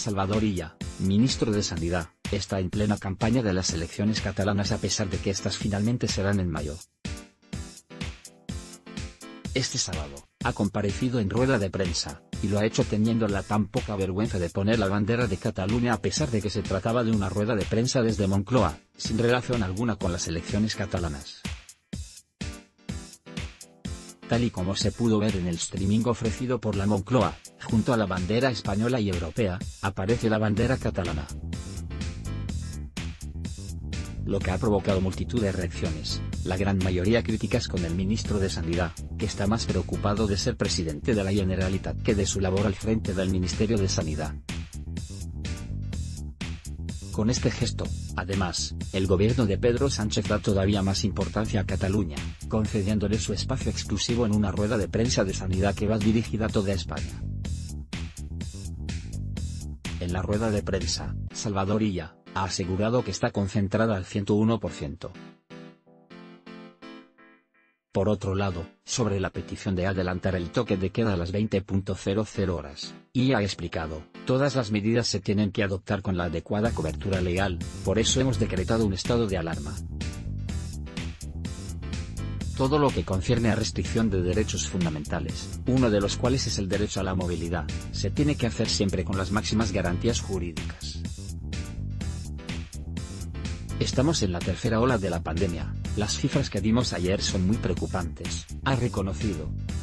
Salvador Illa, ministro de Sanidad, está en plena campaña de las elecciones catalanas a pesar de que estas finalmente serán en mayo. Este sábado, ha comparecido en rueda de prensa, y lo ha hecho teniendo la tan poca vergüenza de poner la bandera de Cataluña a pesar de que se trataba de una rueda de prensa desde Moncloa, sin relación alguna con las elecciones catalanas. Tal y como se pudo ver en el streaming ofrecido por la Moncloa, junto a la bandera española y europea, aparece la bandera catalana. Lo que ha provocado multitud de reacciones, la gran mayoría críticas con el ministro de Sanidad, que está más preocupado de ser presidente de la Generalitat que de su labor al frente del Ministerio de Sanidad. Con este gesto, además, el gobierno de Pedro Sánchez da todavía más importancia a Cataluña, concediéndole su espacio exclusivo en una rueda de prensa de sanidad que va dirigida a toda España. En la rueda de prensa, Salvador Illa ha asegurado que está concentrada al 101%. Por otro lado, sobre la petición de adelantar el toque de queda a las 20:00 horas, Illa ha explicado, todas las medidas se tienen que adoptar con la adecuada cobertura legal, por eso hemos decretado un estado de alarma. Todo lo que concierne a restricción de derechos fundamentales, uno de los cuales es el derecho a la movilidad, se tiene que hacer siempre con las máximas garantías jurídicas. Estamos en la tercera ola de la pandemia, las cifras que dimos ayer son muy preocupantes, ha reconocido,